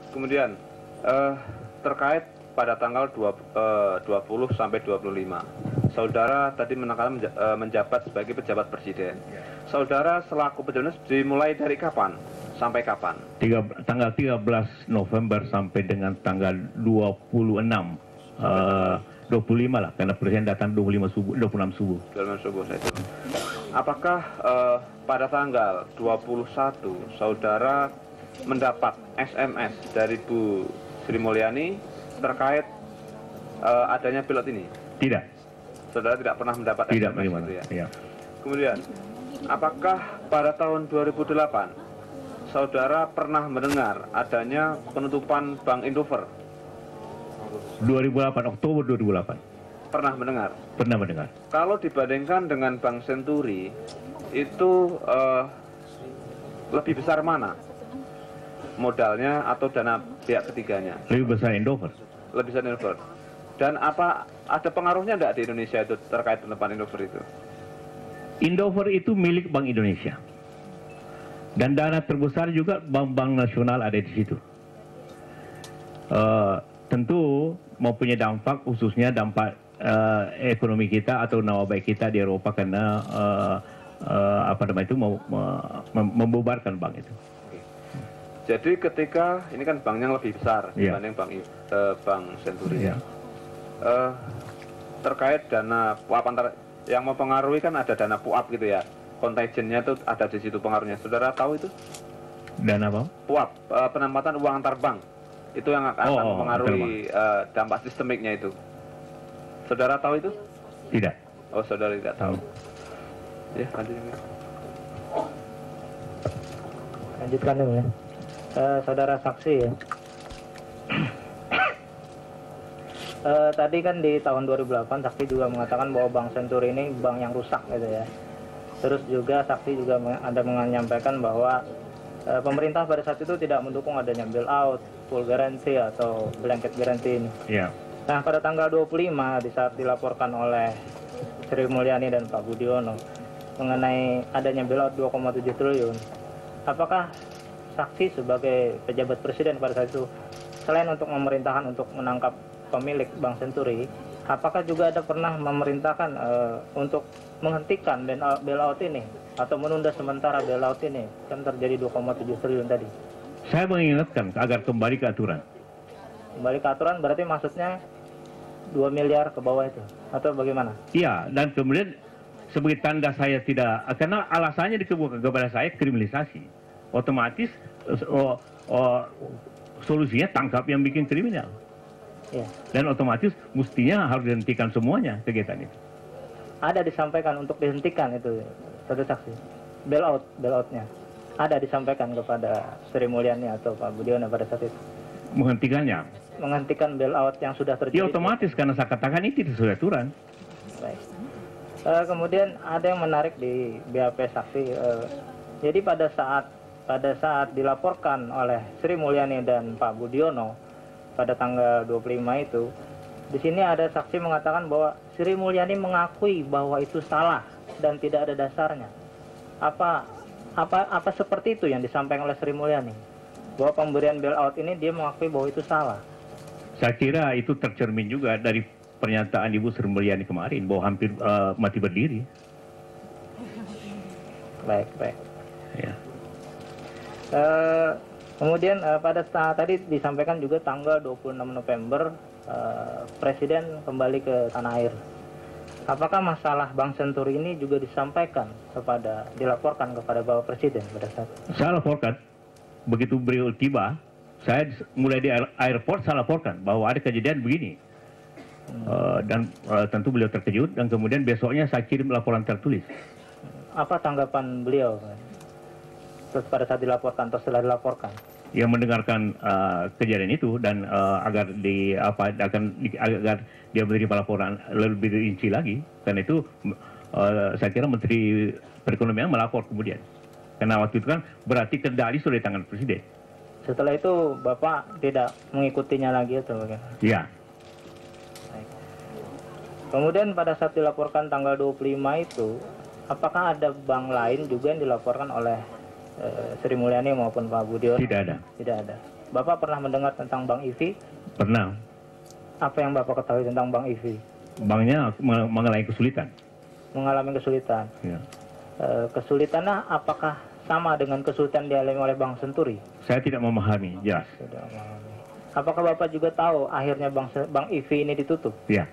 Kemudian terkait pada tanggal 20 sampai 25, saudara tadi menekankan menjabat sebagai pejabat presiden. Saudara selaku pejabat dimulai dari kapan sampai kapan? Tanggal 13 November sampai dengan tanggal 26, 25 lah, karena presiden datang 26 subuh. 26 subuh saya itu. Apakah pada tanggal 21 saudara mendapat SMS dari Bu Sri Mulyani terkait adanya pilot ini? Tidak. Saudara tidak pernah mendapat Tidak, SMS bagaimana? itu ya? Ya. Kemudian, apakah pada tahun 2008 saudara pernah mendengar adanya penutupan Bank Indover? 2008, Oktober 2008. Pernah mendengar? Pernah mendengar. Kalau dibandingkan dengan Bank Senturi, itu lebih besar mana? Modalnya atau dana pihak ketiganya? Lebih besar Indover. Lebih besar Indover. Dan apa ada pengaruhnya enggak di Indonesia itu terkait penutupan Indover itu? Indover itu milik Bank Indonesia. Dan dana terbesar juga bank-bank nasional ada di situ. Tentu mempunyai dampak, khususnya dampak ekonomi kita atau nama baik kita di Eropa karena membubarkan bank itu. Jadi ketika ini kan banknya lebih besar dibanding Bank Senturi. Terkait dana puap antara yang mempengaruhi kan ada dana puap gitu ya. Kontagiennya itu ada di situ pengaruhnya. Saudara tahu itu? Dana apa? Puap, penempatan uang antar bank. Itu yang akan mempengaruhi dampak sistemiknya itu. Saudara tahu itu? Tidak. Oh, saudara tidak tahu. Ya, lanjutkan dulu ya. Saudara saksi ya. Tadi kan di tahun 2008 saksi juga mengatakan bahwa Bank Senturi ini bank yang rusak gitu ya. Terus juga saksi juga ada menyampaikan bahwa pemerintah pada saat itu tidak mendukung adanya bailout, full guarantee atau blanket guarantee ini. Yeah. Nah, pada tanggal 25 di saat dilaporkan oleh Sri Mulyani dan Pak Budiono mengenai adanya bailout 2,7 triliun, apakah saksi sebagai pejabat presiden pada saat itu selain untuk memerintahkan untuk menangkap pemilik Bank Senturi, apakah juga ada pernah memerintahkan untuk menghentikan bailout ini atau menunda sementara bailout ini? Kan terjadi 2,7 triliun tadi. Saya mengingatkan agar kembali ke aturan. Kembali ke aturan berarti maksudnya 2 miliar ke bawah itu atau bagaimana? Iya, dan kemudian sebagai tanda saya tidak, karena alasannya dikebuka kepada saya kriminalisasi. Otomatis solusinya tangkap yang bikin kriminal. Ya. Dan otomatis mestinya harus dihentikan semuanya kegiatan itu. Ada disampaikan untuk dihentikan itu, satu saksi. Bailoutnya ada disampaikan kepada Sri Mulyani atau Pak Budiono pada saat itu. Menghentikannya. Menghentikan bailout yang sudah terjadi. Ya otomatis karena saya katakan itu sesuai aturan. Baik. Kemudian ada yang menarik di BAP saksi. Jadi pada saat dilaporkan oleh Sri Mulyani dan Pak Budiono pada tanggal 25 itu, di sini ada saksi mengatakan bahwa Sri Mulyani mengakui bahwa itu salah dan tidak ada dasarnya. Apa seperti itu yang disampaikan oleh Sri Mulyani? Bahwa pemberian bailout ini dia mengakui bahwa itu salah. Saya kira itu tercermin juga dari pernyataan Ibu Sri Mulyani kemarin bahwa hampir mati berdiri. Baik. Ya. Kemudian pada saat tadi disampaikan juga tanggal 26 November Presiden kembali ke tanah air. Apakah masalah Bank Senturi ini juga dilaporkan kepada Bapak Presiden pada saat itu? Saya laporkan, begitu beliau tiba, saya mulai di airport saya laporkan bahwa ada kejadian begini. Dan tentu beliau terkejut dan kemudian besoknya saya kirim laporan tertulis. Apa tanggapan beliau pada saat dilaporkan atau setelah dilaporkan? Yang mendengarkan kejadian itu dan agar dia menerima laporan lebih rinci lagi. Karena itu saya kira Menteri Perekonomian melapor kemudian. Karena waktu itu kan berarti kendali sudah di tangan Presiden. Setelah itu Bapak tidak mengikutinya lagi atau bagaimana? Iya. Kemudian pada saat dilaporkan tanggal 25 itu, apakah ada bank lain juga yang dilaporkan oleh Sri Mulyani maupun Pak Budiono? Tidak ada. Tidak ada. Bapak pernah mendengar tentang Bank IV? Pernah. Apa yang Bapak ketahui tentang Bank IV? Banknya mengalami kesulitan. Mengalami kesulitan. Ya. Kesulitannya apakah sama dengan kesulitan dialami oleh Bank Senturi? Saya tidak memahami, jelas. Tidak memahami. Apakah Bapak juga tahu akhirnya Bank IV ini ditutup? Ya,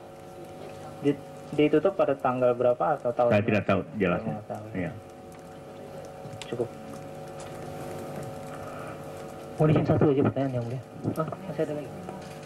Ditutup pada tanggal berapa atau tahun? saya tidak tahu jelasnya. Tidak tahu. Ya. Cukup. Mohon izin satu aja pertanyaan yang mulia. Masih ada lagi.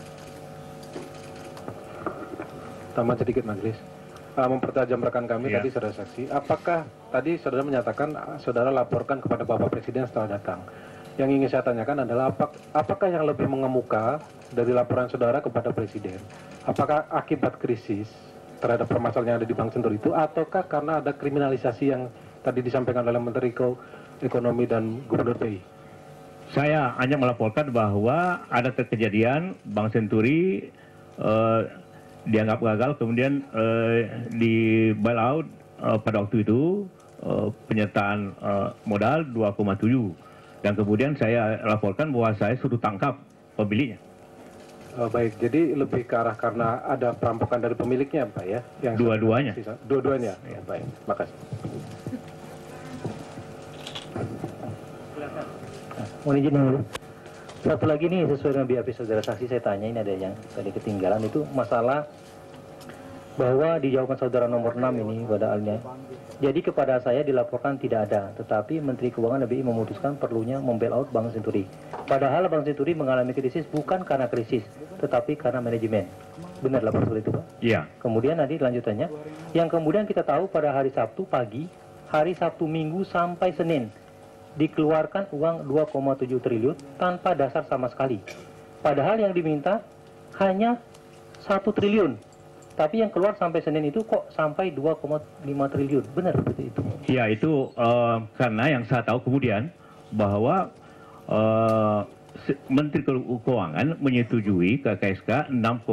Tambah sedikit majelis. Mempertajam rekan kami Ya. tadi saudara saksi. Apakah tadi saudara menyatakan saudara laporkan kepada Bapak Presiden setelah datang? Yang ingin saya tanyakan adalah apakah yang lebih mengemuka dari laporan saudara kepada Presiden? Apakah akibat krisis terhadap permasalahan yang ada di Bank Senturi itu, ataukah karena ada kriminalisasi yang tadi disampaikan oleh Menteri Ekonomi dan Gubernur BI? Saya hanya melaporkan bahwa ada kejadian Bank Senturi dianggap gagal, kemudian di bailout pada waktu itu penyertaan modal 2,7, dan kemudian saya laporkan bahwa saya suruh tangkap pemiliknya. Baik, jadi lebih ke arah karena ada perampokan dari pemiliknya, Pak ya? Yang Dua-duanya. Dua-duanya. Ya, baik, makasih. Mohon izin yang mulia. Satu lagi nih sesuai dengan BAP saudara saksi saya tanya, ini ada yang tadi ketinggalan, itu masalah bahwa di jawaban saudara nomor 6 ini pada alnya. Jadi kepada saya dilaporkan tidak ada, tetapi Menteri Keuangan BI memutuskan perlunya membailout Bank Senturi. Padahal Bank Senturi mengalami krisis bukan karena krisis, tetapi karena manajemen. Benar lapor seperti itu, Pak? Iya. Kemudian nanti lanjutannya, yang kemudian kita tahu pada hari Sabtu pagi, hari Sabtu Minggu sampai Senin, dikeluarkan uang 2,7 triliun tanpa dasar sama sekali. Padahal yang diminta hanya 1 triliun. Tapi yang keluar sampai Senin itu kok sampai 2,5 triliun. Benar seperti itu? Ya, itu karena yang saya tahu kemudian bahwa Menteri Keuangan menyetujui ke KSK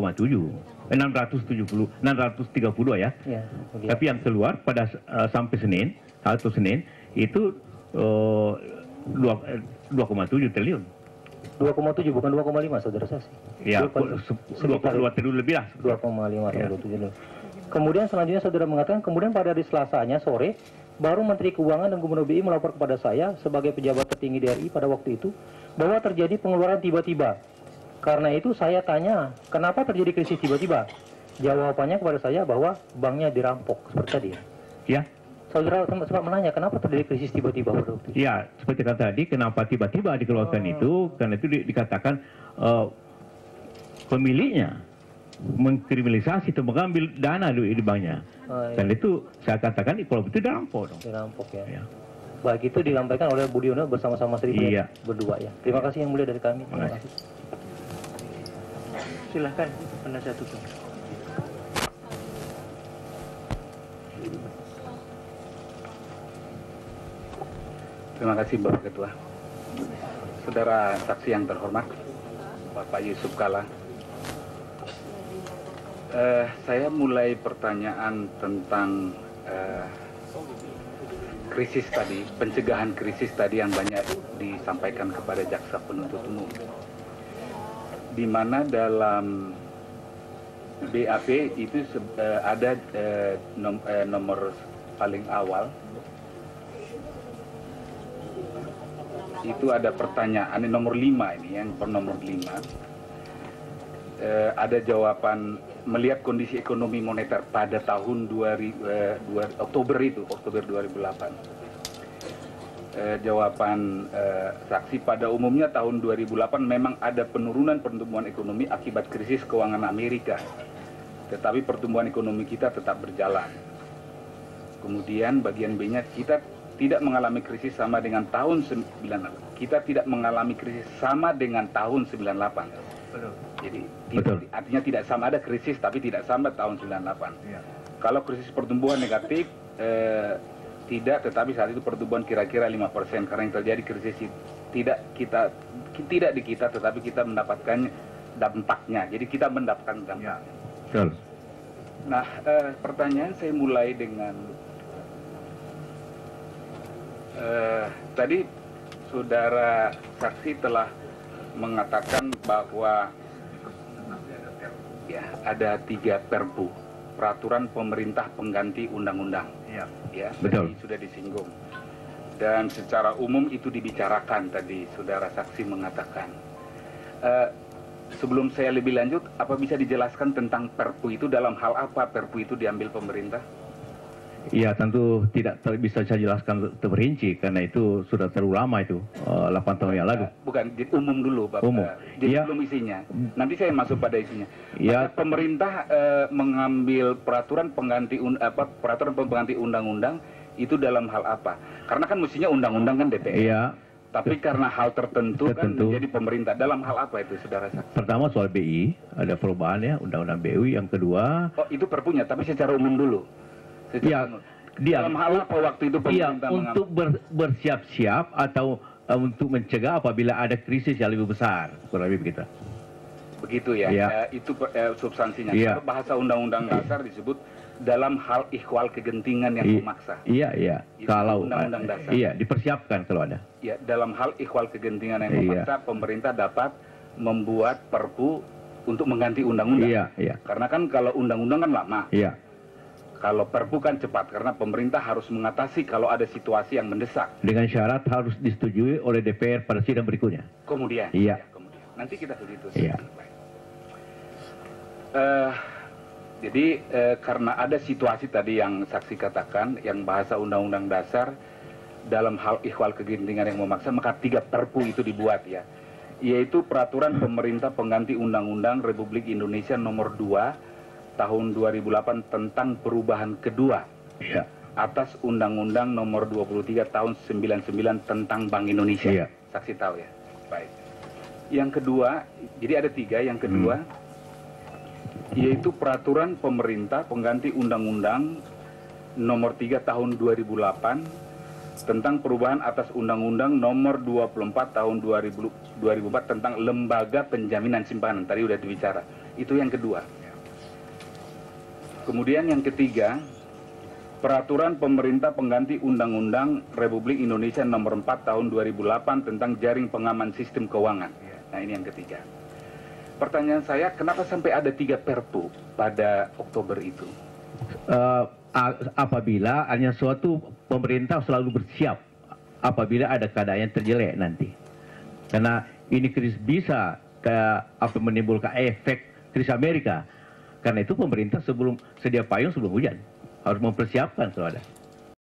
630 ya. Ya, Tapi yang keluar pada sampai Senin, satu Senin itu 2,7 triliun. 2,7 bukan 2,5 saudara saksi. Ya, Sekitar 2 triliun lebih lah. 2,5 Ya. 2,7. Kemudian selanjutnya saudara mengatakan kemudian pada hari Selasanya sore baru Menteri Keuangan dan Gubernur BI melapor kepada saya sebagai pejabat tertinggi DRI pada waktu itu bahwa terjadi pengeluaran tiba-tiba. Karena itu saya tanya, kenapa terjadi krisis tiba-tiba? Jawabannya kepada saya bahwa banknya dirampok seperti tadi. Ya. Saudara sempat menanya kenapa terjadi krisis tiba-tiba pada waktu itu? Ya, seperti kata tadi, kenapa tiba-tiba dikeluarkan itu? Karena itu dikatakan pemiliknya mengkriminalisasi atau mengambil dana di banknya. Iya. Dan itu saya katakan kalau itu dirampok dong. Dirampok ya. Ya. Baik, itu dilampaikan oleh Budiono bersama-sama Sri Iya. berdua ya. Terima kasih yang mulia dari kami. Terima Makasih. kasih. Silahkan penasihat hukum. Terima kasih Bapak Ketua. Saudara saksi yang terhormat, Bapak Yusuf Kalla. Saya mulai pertanyaan tentang krisis tadi, pencegahan krisis tadi yang banyak disampaikan kepada jaksa penuntut umum. Di mana dalam BAP itu ada nomor paling awal. Itu ada pertanyaan nomor 5 ini, yang per nomor 5. Ada jawaban melihat kondisi ekonomi moneter pada tahun Oktober 2008. Jawaban saksi pada umumnya tahun 2008 memang ada penurunan pertumbuhan ekonomi akibat krisis keuangan Amerika. Tetapi pertumbuhan ekonomi kita tetap berjalan. Kemudian bagian B-nya kita tidak mengalami krisis sama dengan tahun 98. Kita tidak mengalami krisis sama dengan tahun 98. Betul. Jadi Betul. artinya tidak sama, ada krisis tapi tidak sama tahun 98. Ya. Kalau krisis pertumbuhan negatif tidak, tetapi saat itu pertumbuhan kira-kira 5% karena yang terjadi krisis tidak di kita tetapi kita mendapatkan dampaknya. Jadi kita mendapatkan dampaknya. Betul. Nah, pertanyaan saya mulai dengan tadi saudara saksi telah mengatakan bahwa ya ada 3 perpu, peraturan pemerintah pengganti undang-undang. Ya, Betul. tadi sudah disinggung. Dan secara umum itu dibicarakan tadi, saudara saksi mengatakan. Sebelum saya lebih lanjut, apa bisa dijelaskan tentang perpu itu, dalam hal apa perpu itu diambil pemerintah? Ya tentu tidak bisa saya jelaskan terperinci karena itu sudah terlalu lama itu 8 tahun yang lalu. Bukan, umum dulu Bapak. Umum. Jadi Ya. belum isinya. Nanti saya masuk pada isinya. Ya. Maka pemerintah mengambil peraturan pengganti peraturan pengganti undang-undang itu dalam hal apa? Karena kan mestinya undang-undang kan DPR. Iya. Tapi karena hal tertentu kan Tertentu. menjadi pemerintah. Dalam hal apa itu, saudara saksi? Pertama soal BI, ada perubahan ya, undang-undang BI. Yang kedua, Oh, itu perpunya, tapi secara umum dulu. ya, dia Dalam hal apa waktu itu iya, pemerintah untuk bersiap-siap atau untuk mencegah apabila ada krisis yang lebih besar, kurang lebih begitu. begitu ya? Iya. Itu substansinya. Iya. Kalau bahasa undang-undang dasar disebut dalam hal ikhwal kegentingan yang memaksa. Iya, iya. Itu Kalau undang-undang dasar. iya dipersiapkan kalau ada. Ya, dalam hal ikhwal kegentingan yang Iya. memaksa, pemerintah dapat membuat perpu untuk mengganti undang-undang. Iya, iya, Karena kan kalau undang-undang kan lama. iya. Kalau perpu kan cepat, karena pemerintah harus mengatasi kalau ada situasi yang mendesak. Dengan syarat harus disetujui oleh DPR pada sidang berikutnya. Kemudian, Iya. ya, kemudian. Nanti kita begitu. Iya. Jadi karena ada situasi tadi yang saksi katakan, yang bahasa undang-undang dasar dalam hal ikhwal kegentingan yang memaksa, maka 3 perpu itu dibuat ya, yaitu peraturan pemerintah pengganti undang-undang Republik Indonesia nomor 2 tahun 2008 tentang perubahan kedua Iya. atas Undang-Undang nomor 23 tahun 99 tentang Bank Indonesia. Iya. Saksi tahu ya? Baik. Yang kedua, jadi ada 3. Yang kedua, yaitu peraturan pemerintah pengganti Undang-Undang nomor 3 tahun 2008 tentang perubahan atas Undang-Undang nomor 24 tahun 2004 tentang lembaga penjaminan simpanan. Tadi udah dibicara. Itu yang kedua. Kemudian yang ketiga, peraturan pemerintah pengganti Undang-Undang Republik Indonesia nomor 4 tahun 2008 tentang jaring pengaman sistem keuangan. Nah, ini yang ketiga. Pertanyaan saya, kenapa sampai ada 3 perpu pada Oktober itu? Apabila hanya suatu pemerintah selalu bersiap apabila ada keadaan yang terjelek nanti. Karena ini krisis bisa menimbulkan efek krisis Amerika. Karena itu pemerintah sebelum sedia payung sebelum hujan harus mempersiapkan kalau ada.